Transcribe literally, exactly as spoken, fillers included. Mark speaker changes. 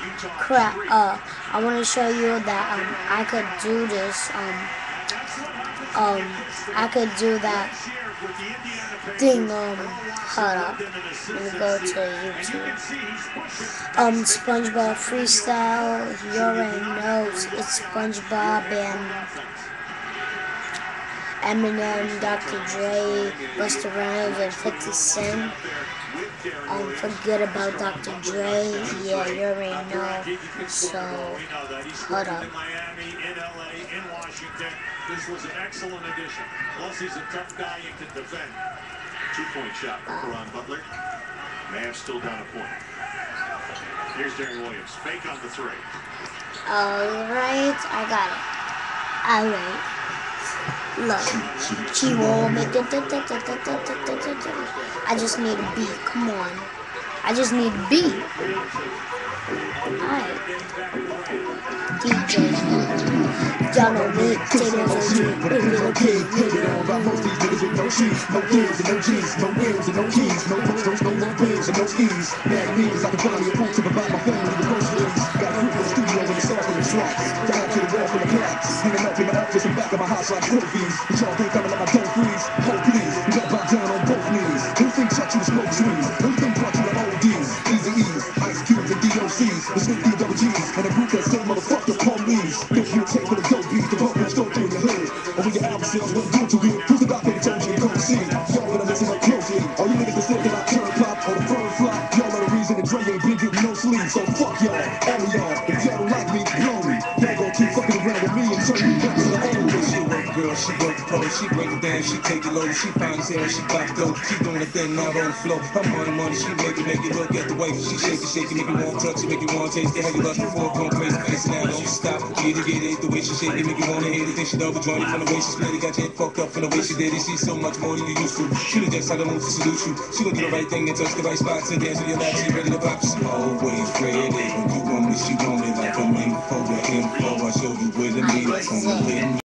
Speaker 1: crap. Uh, I want to show you that um I could do this. Um, um, I could do that thing. Um, hold up. Let me go to YouTube. Um, SpongeBob Freestyle. You already know it's SpongeBob and Eminem, Doctor Dre, Busta Rhymes, and fifty Cent. Um, forget about Doctor Dre. Yeah, you already know. So, hold up.
Speaker 2: This was an excellent addition. Plus, he's a tough guy you can defend. Two-point shot for Caron Butler. Mavs still down a point. Here's Darren Williams. Fake on the three.
Speaker 1: Alright, I got it. Alright. Look, she won't make it. I just need a beat. Come on. I just need a beat. Alright. D J. Y'all know me. Tables on you. Little kid.
Speaker 3: About most these niggas with no shoes, no deals and no G's, no wheels and no keys, no posters, no no wheels and no skis. Mad means I can find me a proof to provide my family with groceries. Got a group in the studio when the sauce and the slaps. Down to the wall full of plaques. Hanging up in the office and back of my house like trophies. But y'all think coming like I don't freeze. Oh please, you gotta bow down on both knees. Who think shot you with smoke screens? Who think brought you to O Ds, Easy E's, Ice Cubes and D O C's, the Snoop D double G's, and a group that say motherfucker police. Think you take for the dope beat, the vocals go through your hood. Or when your album sales won't do to you, who's the doctor that told you to go see? Y'all better listen up closely. All you niggas that said that I turn pop or the firm flop, y'all are the reason that Dre ain't been getting no sleep. So fuck y'all, all of y'all. If y'all don't like me, blow me. Y'all gon' keep fucking around with me and turn me back to the old way.
Speaker 4: She work girl, she work the pole, she break it down, she take it low, she fine as hell, she got to go. She doing her thing out on the floor. Her money, money, she make it, make it look at the way. She shake it, shake it, make you want touch it, make you want taste it. How you love before going crazy, face now, don't stop. Get it, get it, the way she shake it, make you wanna hit it. Think she overjoyed it from the way she split it, got your head fucked up from the way she did it. She's so much more than you used to. She was just how to move to seduce you. She gon' do the right thing and touch the right spots and dance with your lap. She ready to pop. She always ready. When you want me, she want me like a main for the info. I show you where to meet. From the